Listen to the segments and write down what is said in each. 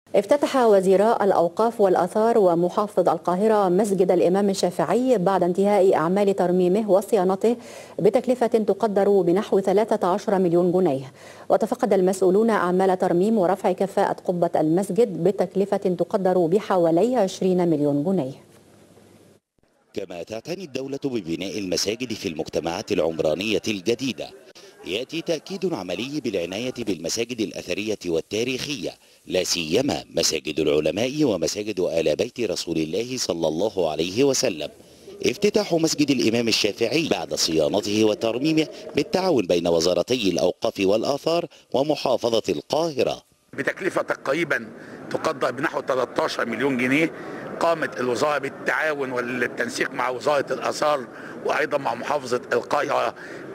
افتتح وزيراء الأوقاف والآثار ومحافظ القاهرة مسجد الإمام الشافعي بعد انتهاء أعمال ترميمه وصيانته بتكلفة تقدر بنحو 13 مليون جنيه. وتفقد المسؤولون أعمال ترميم ورفع كفاءة قبة المسجد بتكلفة تقدر بحوالي 20 مليون جنيه. كما تعتني الدولة ببناء المساجد في المجتمعات العمرانية الجديدة، يأتي تأكيد عملي بالعناية بالمساجد الأثرية والتاريخية، لا سيما مساجد العلماء ومساجد آل بيت رسول الله صلى الله عليه وسلم. افتتاح مسجد الإمام الشافعي بعد صيانته وترميمه بالتعاون بين وزارتي الأوقاف والآثار ومحافظة القاهرة بتكلفة تقريبا تقدر بنحو 13 مليون جنيه. قامت الوزارة بالتعاون والتنسيق مع وزارة الآثار وأيضا مع محافظة القاهرة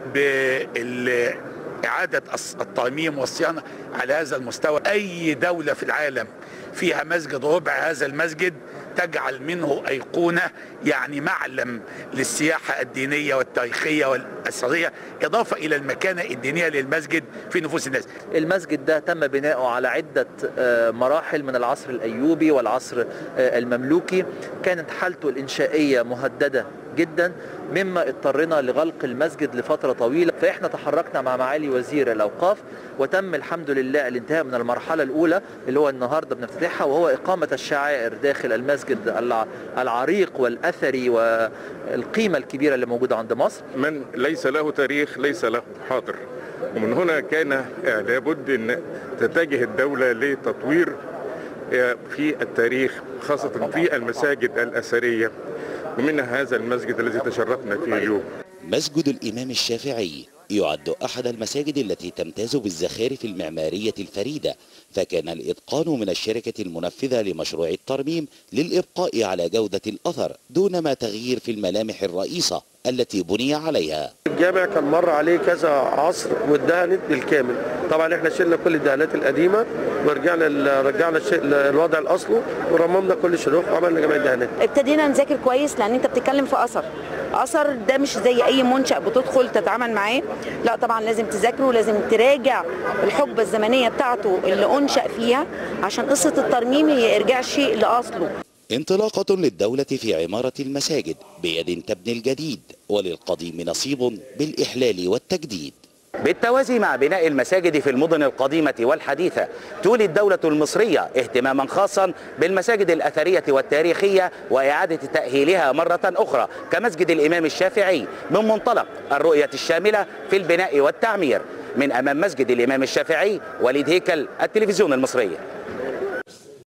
بإعادة الترميم والصيانة على هذا المستوى. أي دولة في العالم فيها مسجد ربع هذا المسجد تجعل منه أيقونة، يعني معلم للسياحة الدينية والتاريخية والأثرية، إضافة إلى المكانة الدينية للمسجد في نفوس الناس. المسجد ده تم بناؤه على عدة مراحل من العصر الأيوبي والعصر المملوكي، كانت حالته الإنشائية مهددة جدا مما اضطرنا لغلق المسجد لفترة طويلة. فإحنا تحركنا مع معالي وزير الأوقاف وتم الحمد لله الانتهاء من المرحلة الأولى اللي هو النهاردة بنفتتحها، وهو إقامة الشعائر داخل المسجد العريق والأثري والقيمة الكبيرة اللي موجودة عند مصر. من ليس له تاريخ ليس له حاضر، ومن هنا كان لابد أن تتجه الدولة لتطوير في التاريخ خاصة في المساجد الأثرية، ومنها هذا المسجد الذي تشرفنا فيه اليوم. مسجد الإمام الشافعي يعد أحد المساجد التي تمتاز بالزخارف المعمارية الفريدة، فكان الإتقان من الشركة المنفذة لمشروع الترميم للإبقاء على جودة الأثر دون ما تغيير في الملامح الرئيسة التي بني عليها. الجامع كان مر عليه كذا عصر واتدهنت بالكامل. طبعا احنا شلنا كل الدهانات القديمه رجعنا الوضع الاصلي ورممنا كل الشروخ وعملنا جميع الدهانات. ابتدينا نذاكر كويس لان انت بتتكلم في اثر ده مش زي اي منشأ بتدخل تتعامل معاه، لا طبعا لازم تذاكره ولازم تراجع الحقبه الزمنيه بتاعته اللي انشأ فيها عشان قصه الترميم هي ارجاع الشيء لاصله. انطلاقة للدولة في عمارة المساجد بيد تبني الجديد، وللقديم نصيب بالإحلال والتجديد. بالتوازي مع بناء المساجد في المدن القديمة والحديثة، تولي الدولة المصرية اهتماما خاصا بالمساجد الأثرية والتاريخية وإعادة تأهيلها مرة أخرى كمسجد الإمام الشافعي من منطلق الرؤية الشاملة في البناء والتعمير. من أمام مسجد الإمام الشافعي، وليد هيكل، التلفزيون المصري.